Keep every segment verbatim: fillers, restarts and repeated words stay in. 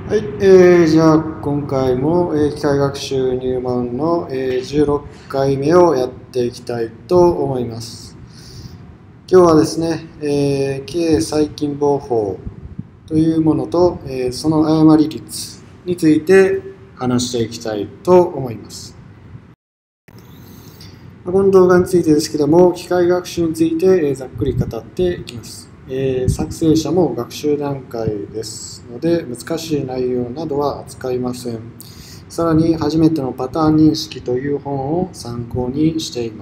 はい、えー、じゃあ今回も、えー、機械学習入門の、えー、じゅうろっかいめをやっていきたいと思います。今日はですね、えー、K 細菌紡法というものと、えー、その誤り率について話していきたいと思います。この動画についてですけども、機械学習について、えー、ざっくり語っていきます。えー、作成者も学習段階ですので難しい内容などは扱いません。さらに初めてのパターン認識という本を参考にしています。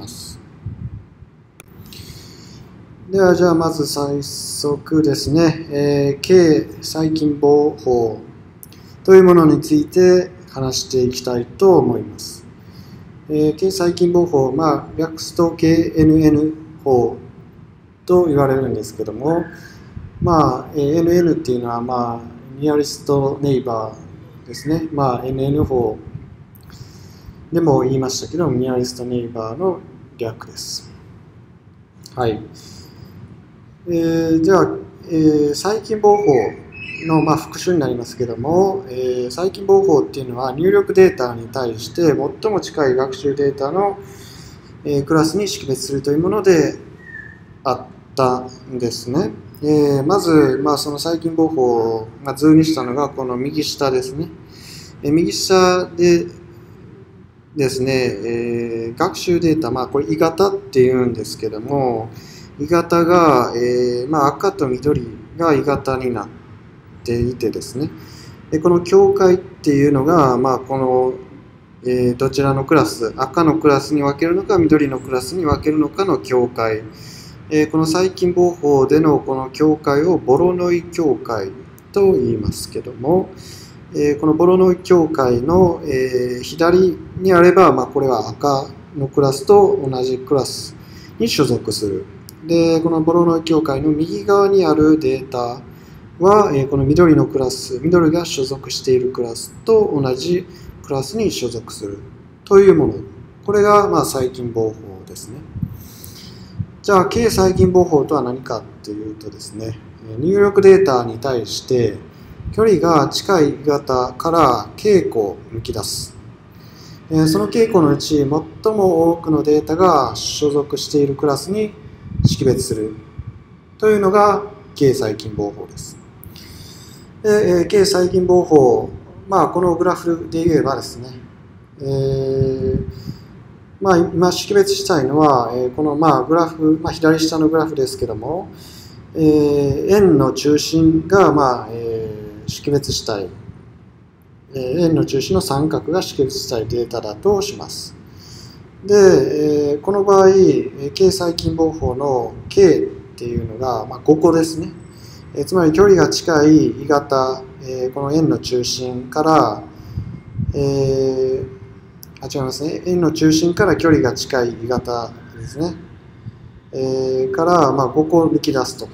ではじゃあまず最速ですね、えー、K 細菌紡法というものについて話していきたいと思います。えー、K 細菌紡法、まあ、略すと ケーエヌエヌ 法と言われるんですけども、まあ、エヌエヌ っていうのは、まあ、ニアリストネイバーですね。まあ、エヌエヌ 法でも言いましたけど、ニアリストネイバーの略です。はい。えー、では、えー、細菌紡法の、まあ、復習になりますけども、えー、細菌紡法っていうのは入力データに対して最も近い学習データの、えー、クラスに識別するというものであったんですね。えー、まず、まあ、その細菌紡法が図にしたのがこの右下ですね。えー、右下でですね、えー、学習データ、まあ、これ鋳型っていうんですけども、鋳型が、えーまあ、赤と緑が鋳型になっていてですね、でこの境界っていうのが、まあ、この、えー、どちらのクラス、赤のクラスに分けるのか、緑のクラスに分けるのかの境界。えー、この細菌紡法でのこの境界をボロノイ境界と言いますけども、えー、このボロノイ境界の、えー、左にあれば、まあ、これは赤のクラスと同じクラスに所属する。で、このボロノイ境界の右側にあるデータは、えー、この緑のクラス、緑が所属しているクラスと同じクラスに所属するというもの。これが、まあ、細菌紡法ですね。じゃあ、K 細菌紡法とは何かというとですね、入力データに対して距離が近い型から傾向を抜き出す。その傾向のうち最も多くのデータが所属しているクラスに識別するというのが K 細菌紡法です。で K 細菌紡法、まあ、このグラフで言えばですね、えーまあ、今識別したいのは、えー、このまあグラフ、まあ、左下のグラフですけども、えー、円の中心が、まあえー、識別したい、えー、円の中心の三角が識別したいデータだとします。で、えー、この場合、K 細菌紡法の K っていうのが、まあ、ごこですね。えー、つまり距離が近い鋳型、えー、この円の中心から、えーあ、違いますね。円の中心から距離が近い鋳型ですね。えー、から、まあ、ごこ抜き出すと。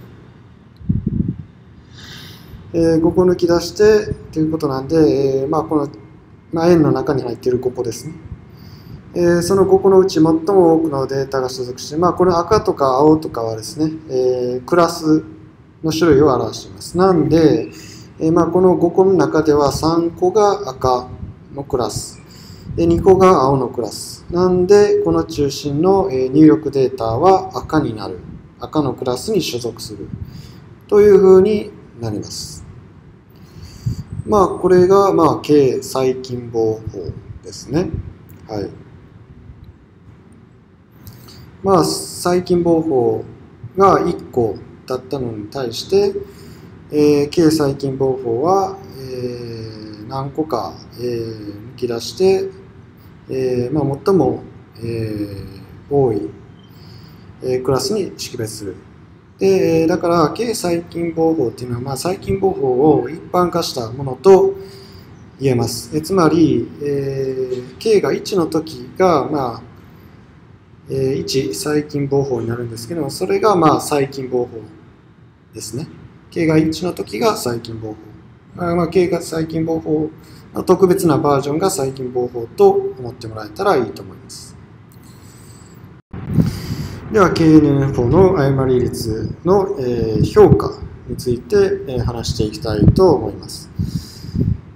えー、ごこ抜き出してということなんで、えー、まあ、この、まあ、円の中に入っているごこですね。えー、そのごこのうち最も多くのデータが所属して、まあ、これ赤とか青とかはですね、えー、クラスの種類を表しています。なんで、えー、まあ、このごこの中ではさんこが赤のクラス。でにこが青のクラス。なんで、この中心の入力データは赤になる。赤のクラスに所属する。というふうになります。まあ、これが、まあ、K 細菌紡法ですね。はい。まあ、細菌紡法がいっこだったのに対して、えー、K 細菌紡法は、えー、何個か、えー、抜き出して、えーまあ、最も、えー、多い、えー、クラスに識別する。でだから K 細菌紡法っていうのは、まあ、細菌紡法を一般化したものと言えます。えつまり、えー、K がいちの時が、まあえー、いち細菌紡法になるんですけども、それが、まあ、細菌紡法ですね。K がいちの時が細菌紡法。まあ、K が細菌紡法特別なバージョンが細菌紡法と思ってもらえたらいいと思います。では ケーエヌエヌ 法の誤り率の評価について話していきたいと思います。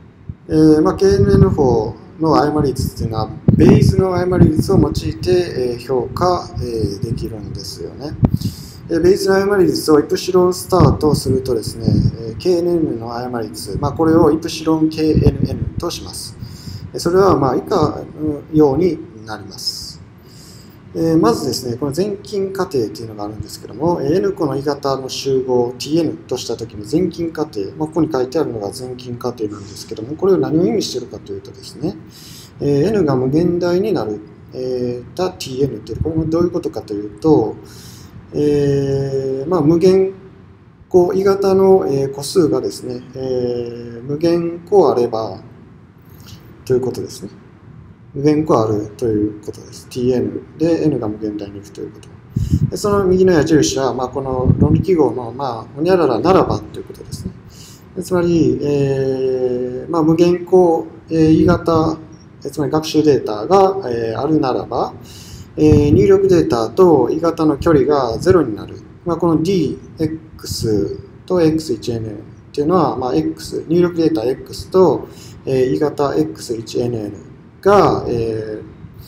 えーまあ、ケーエヌエヌフォー の誤り率っていうのは、ベイズの誤り率を用いて、えー、評価、えー、できるんですよね。ベイズの誤り率をイプシロンスターとするとですね、ケーエヌエヌ の誤り率、まあ、これをイプシロン ケーエヌエヌ とします。それはまあ以下のようになります。まずですね、この前近過程というのがあるんですけども、N 個の鋳型の集合を ティーエヌ としたときの前近過程、まあ、ここに書いてあるのが前近過程なんですけども、これを何を意味しているかというとですね、N が無限大になる、えー、た ティーエヌ という、これもどういうことかというと、えーまあ、無限個鋳型の個数がですね、えー、無限個あればということですね。無限個あるということです。ティーエヌ で N が無限大に行くということ。でその右の矢印は、まあ、この論理記号の、まあ、ほにゃららならばということですね。でつまり、えーまあ、無限個鋳型、つまり学習データが、えー、あるならば、えー、入力データと鋳型の距離がゼロになる。まあ、この ディーエックス と エックスワンエヌエヌ っていうのは、まあ、X、入力データ X と、えー、鋳型 エックスワンエヌエヌ が、え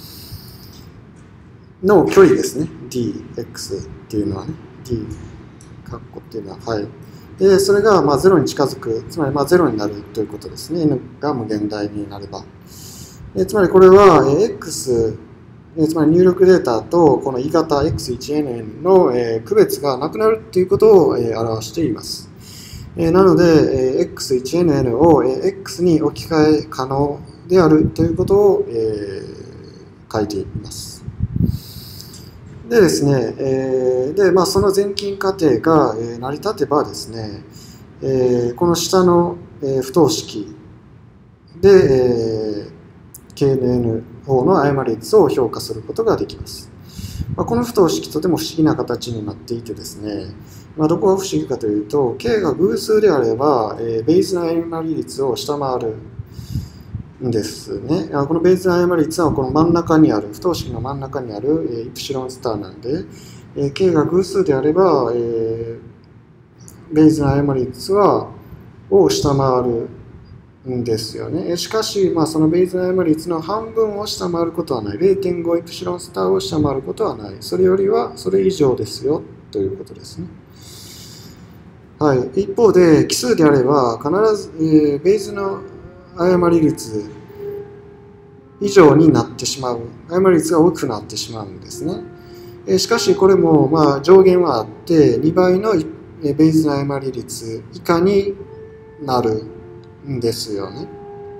ー、の距離ですね。ディーエックス っていうのはね。D、カッコっていうのは、はい。で、それが、まあ、ゼロに近づく。つまり、まあ、ゼロになるということですね。N が無限大になれば。えー、つまり、これは、えー、X、つまり入力データとこの鋳型 エックスワンエヌエヌ の区別がなくなるということを表しています。なので、エックスワンエヌエヌ を X に置き換え可能であるということを書いています。でですね、でまあ、その前近過程が成り立てばですね、この下の不等式で ケーエヌエヌフォー の誤り率を評価することができます。まあ、この不等式とても不思議な形になっていてですね、まあ、どこが不思議かというと、K が偶数であれば、えー、ベイズの誤り率を下回るんですね。このベイズの誤り率はこの真ん中にある、不等式の真ん中にある、えー、イプシロンスターなんで、えー、K が偶数であれば、えー、ベイズの誤り率はを下回るんですよね。しかし、まあ、そのベイズの誤り率の半分を下回ることはない。ゼロてんご イプシロンスターを下回ることはない。それよりはそれ以上ですよということですね。はい、一方で、奇数であれば必ず、えー、ベイズの誤り率以上になってしまう。誤り率が大きくなってしまうんですね。えー、しかし、これも、まあ、上限はあって、にばいのベイズの誤り率以下になるんですよね。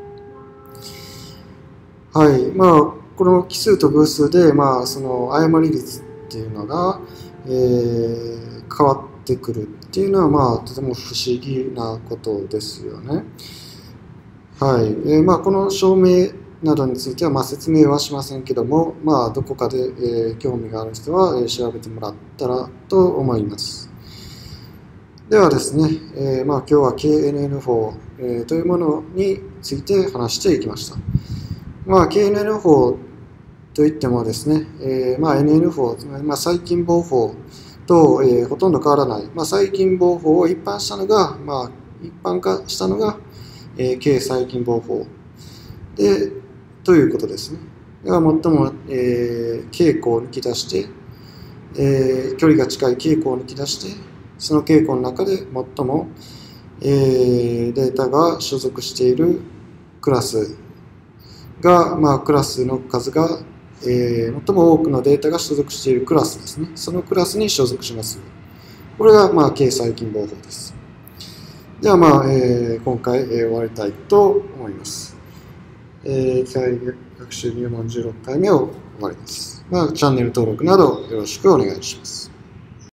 はい。まあ、この奇数と偶数で、まあ、その誤り率っていうのが、えー、変わってくるっていうのは、まあ、とても不思議なことですよね。はい。えー、まあ、この証明などについては、まあ、説明はしませんけども、まあ、どこかで、えー、興味がある人は、えー、調べてもらったらと思います。ではですね、えー、まあ、今日は ケーエヌエヌフォー、えー、というものについて話していきました。まあ、ケーエヌエヌフォー といってもですね、えー、まあ エヌエヌフォー、つまりまあ細菌棒法と、えー、ほとんど変わらない、まあ、細菌棒法を一般したのが、まあ、一般化したのが、えー、K 細菌棒法でということですね。では最も、えー、傾向を抜き出して、えー、距離が近い傾向を抜き出して、その傾向の中で最も、えー、データが所属しているクラスが、まあ、クラスの数が、えー、最も多くのデータが所属しているクラスですね。そのクラスに所属します。これが、まあ、K 細菌棒法です。では、まあ、えー、今回、えー、終わりたいと思います。えー、機械学習入門じゅうろっかいめを終わります。まあ、チャンネル登録などよろしくお願いします。